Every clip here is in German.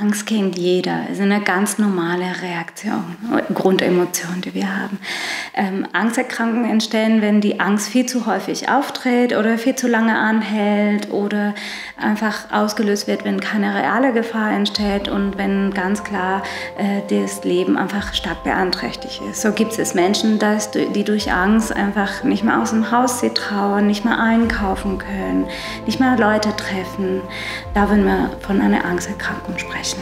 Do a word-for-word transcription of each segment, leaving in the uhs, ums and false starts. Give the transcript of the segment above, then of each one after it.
Angst kennt jeder. Es ist eine ganz normale Reaktion, Grundemotion, die wir haben. Ähm, Angsterkrankungen entstehen, wenn die Angst viel zu häufig auftritt oder viel zu lange anhält oder einfach ausgelöst wird, wenn keine reale Gefahr entsteht und wenn ganz klar äh, das Leben einfach stark beeinträchtigt ist. So gibt es Menschen, dass, die durch Angst einfach nicht mehr aus dem Haus sie trauen, nicht mehr einkaufen können, nicht mehr Leute treffen. Da würden wir von einer Angsterkrankung sprechen.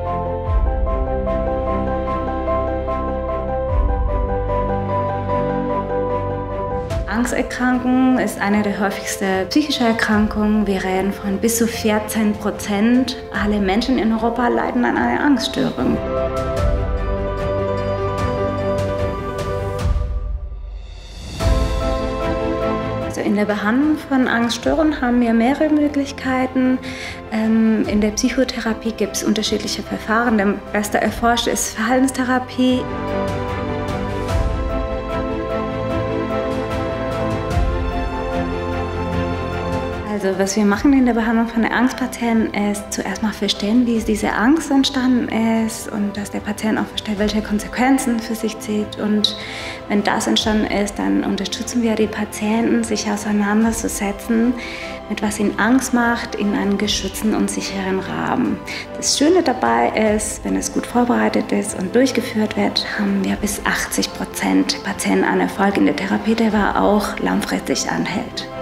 Angsterkrankung ist eine der häufigsten psychischen Erkrankungen. Wir reden von bis zu vierzehn Prozent aller Menschen in Europa leiden an einer Angststörung. Also in der Behandlung von Angststörungen haben wir mehrere Möglichkeiten. In der Psychotherapie gibt es unterschiedliche Verfahren. Der beste erforscht ist Verhaltenstherapie. Also was wir machen in der Behandlung von der Angstpatienten ist zuerst mal verstehen, wie diese Angst entstanden ist und dass der Patient auch versteht, welche Konsequenzen für sich zieht. Und wenn das entstanden ist, dann unterstützen wir die Patienten, sich auseinanderzusetzen mit was ihnen Angst macht, in einem geschützten und sicheren Rahmen. Das Schöne dabei ist, wenn es gut vorbereitet ist und durchgeführt wird, haben wir bis achtzig Prozent Patienten einen Erfolg in der Therapie, der aber auch langfristig anhält.